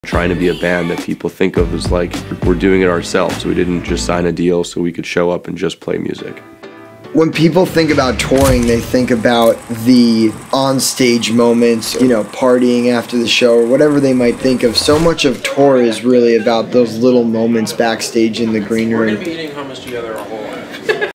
Trying to be a band that people think of as like we're doing it ourselves. We didn't just sign a deal so we could show up and just play music. When people think about touring, they think about the on-stage moments, you know, partying after the show or whatever they might think of. So much of tour is really about those little moments backstage in the green room. We're going to be eating hummus together a whole